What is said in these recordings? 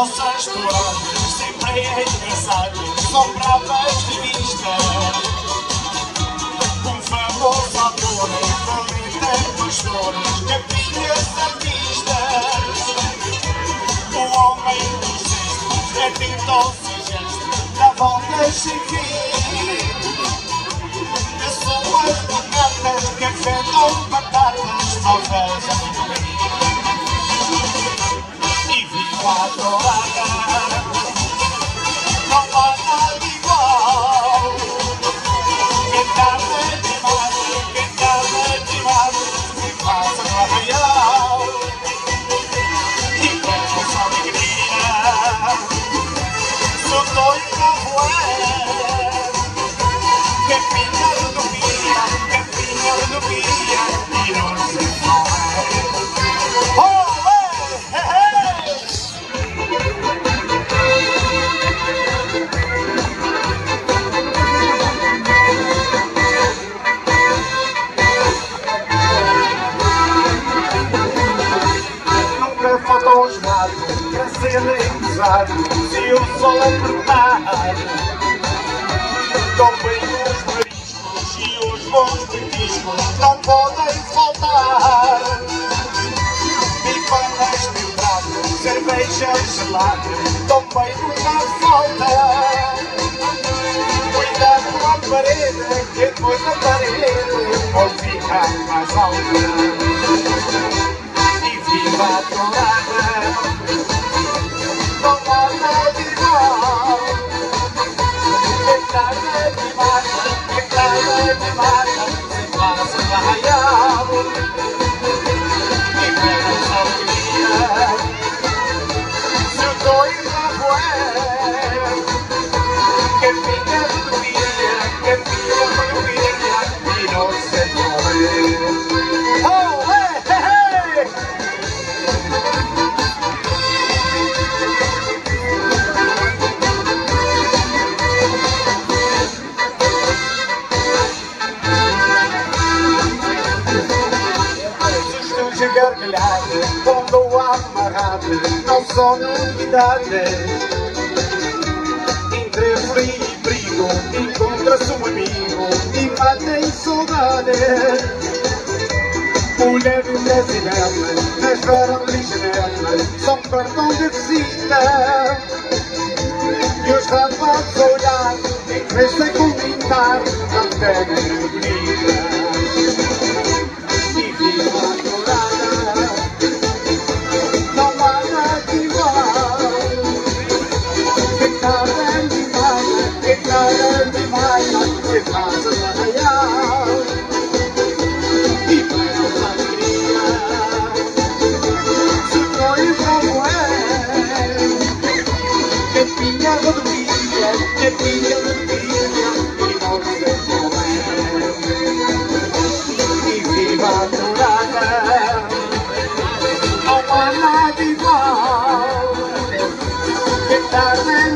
vossas toalhas sempre é engraçado, são bravas de vista. Um famoso ator, valente pastores, capinhas artistas. O homem dos gestos, é pintou-se e gesto, dá voltas sem fim. As suas batatas que afetam batatas novas a mim. E vivo a adorada, não há nada igual. Cantada demais, se passa no arraial. E com nossa alegria, sou doido pra voar. Capinha rodovia, e não sei falar. Nunca faltou os matos para serem usados se o sol apertar. Também os mariscos e os bons petiscos não podem faltar. Bifanas de prato, cerveja gelada, também nunca falta. Cuidado com a parede, que depois a parede pode ficar mais alta. E viva a tourada, não há nada igual. Cantada demais, se passa no arraial. E pega essa alegria, se eu tô indo a voar. Capinha rodovia, e não sei correr. Oh, hey, hey, hey! Gargalhada, pondo amarrada, não são novidades. Entre frio e perigo, encontra-se um amigo e matem saudade. Mulher do presidente, nas verão de janela, são cartão de visita. E os rapazes a olhar, em vez de comentar, não querem bonita. E viva a tourada, não há nada igual. Cantada demais, se passa no arraial. E pega essa alegria, se foi pra moer. Capinha rodovia, e não sei correr. E viva a tourada, não há nada igual. Cantada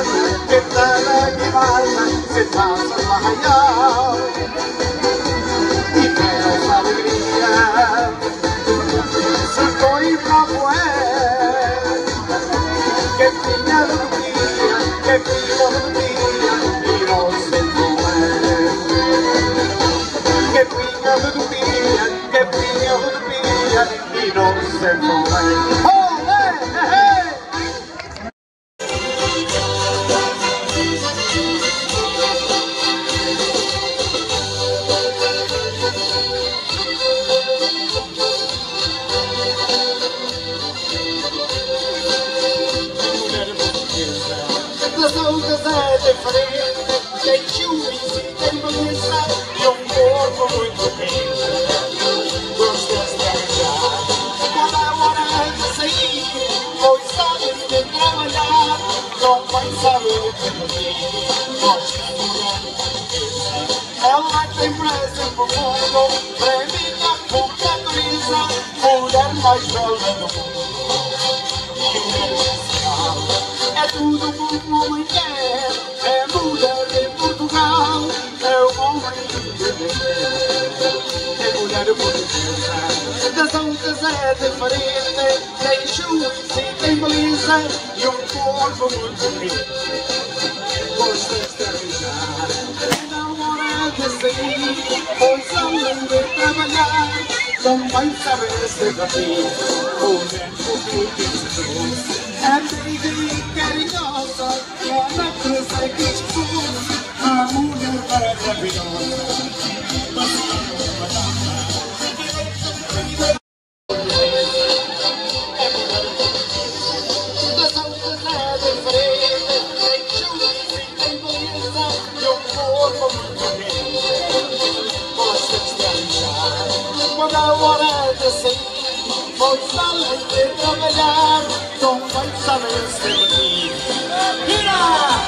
demais, se passa no arraial. E pega essa alegria, se foi pra moer. Capinha rodovia, e não sei correr. Capinha rodovia, e não sei correr. Oh, hey, hey! É diferente, tem juízo, tem beleza e um corpo muito quente. Gostas de arranjar, cada hora de sair, pois sabes de trabalhar, não vai saber de dormir. Gosta de beleza, ela tem pressa por mundo, para mim a pouca brisa, mulher mais bela do mundo. É tudo como o homem quer, é mulher de Portugal, é o homem de Portugal, é mulher portuguesa. Das outras é diferente, tem juízo e tem beleza. beleza e um corpo muito rico. Gosto de viajar, não hora de sair, pois além de trabalhar, também saber se divertir. O tempo que Jesus é querida e carinhosa, e a natureza que expôs a mulher maravilhosa. Quando a hora de sair, pois além de trabalhar, não vai saber se divertir. Vira!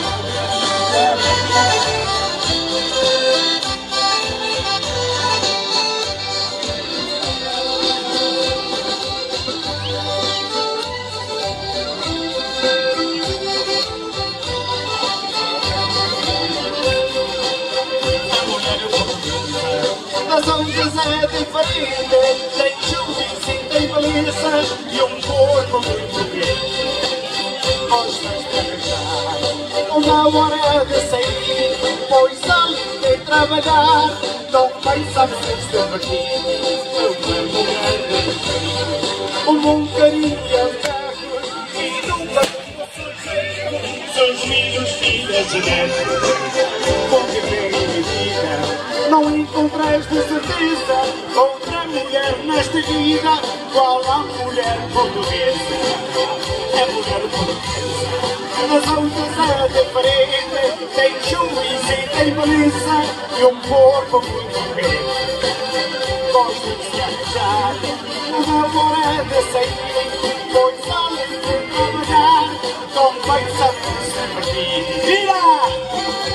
As ondas é diferente, tem chuvis e tem beleza e um corpo muito quente. Gostas de viajar, não dá hora de sair, pois além de trabalhar, não vai saber se divertir. Uma mulher de frio, um bom carinho e afeto, e nunca seus filhos, filhas e netos, vão viver em vida. Não encontrais de certeza outra mulher nesta vida, qual a mulher portuguesa. É mulher portuguesa. Nas outras é diferente, tem chuvis e tem beleza e um corpo muito quente. Gosto de se arranjar, uma hora de sair, pois além de trabalhar, também sabe se divertir. Vira!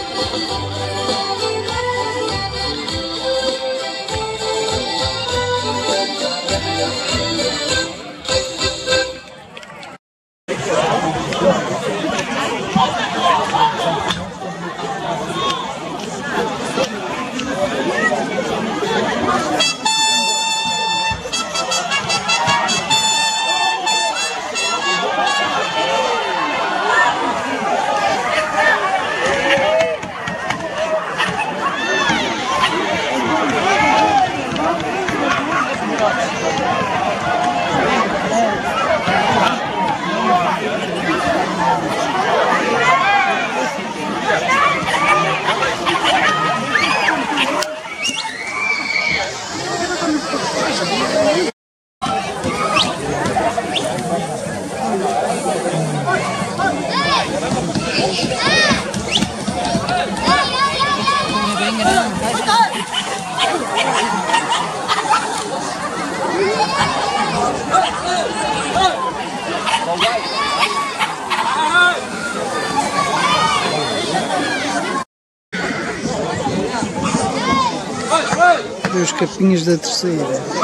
Os capinhos da terceira.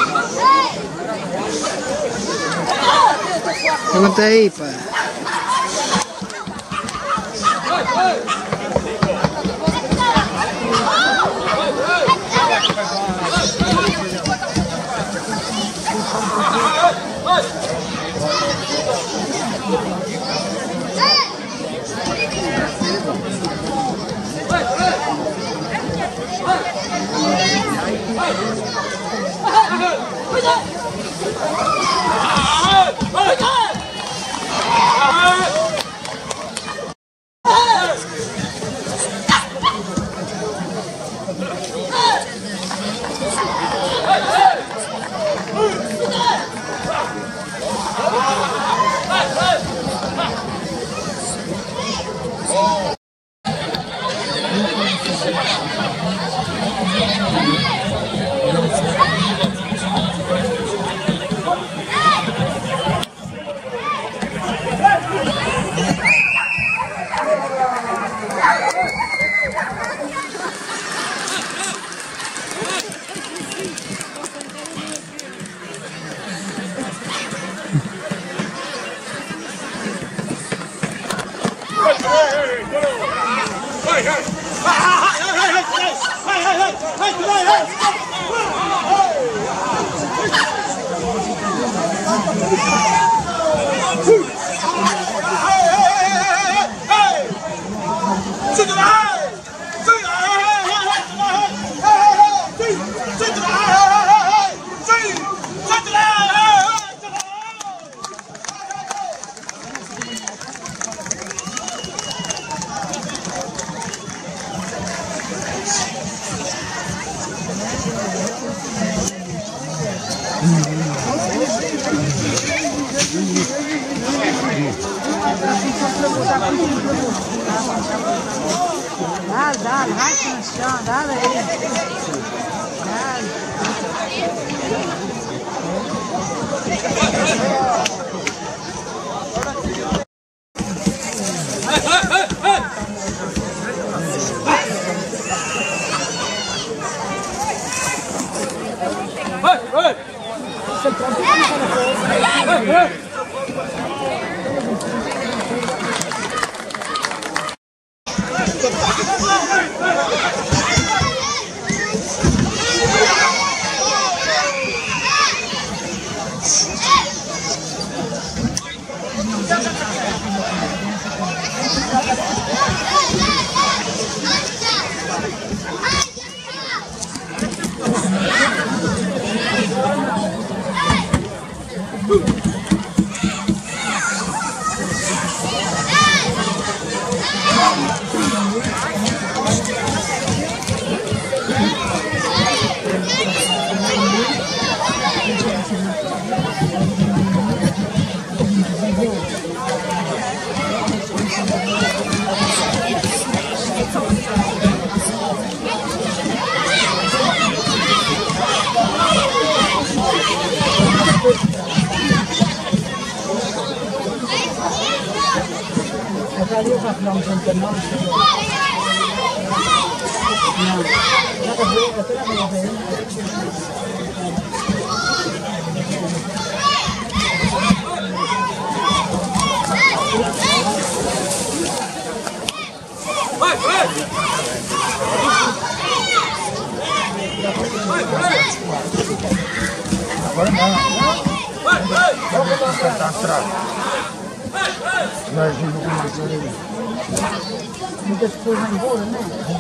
Levanta aí, pá. Dale, racha no chão, dale aí. Muitas pessoas vão embora, né?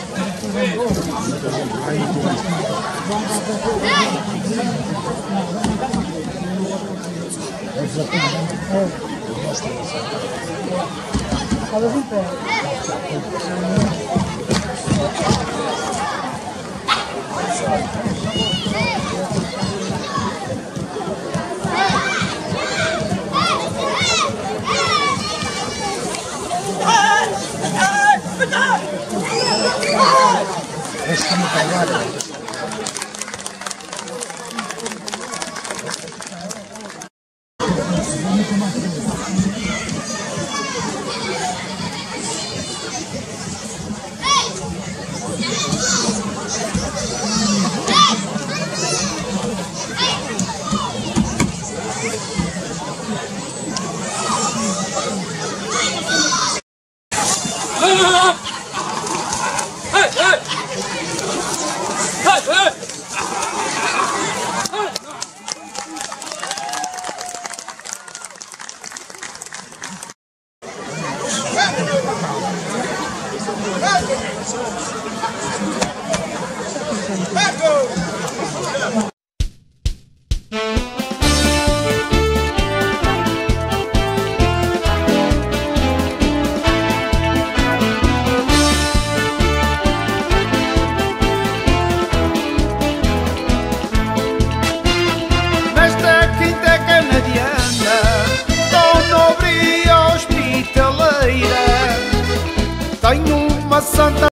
Elas em pé. Estamos cagados. Tenho uma santa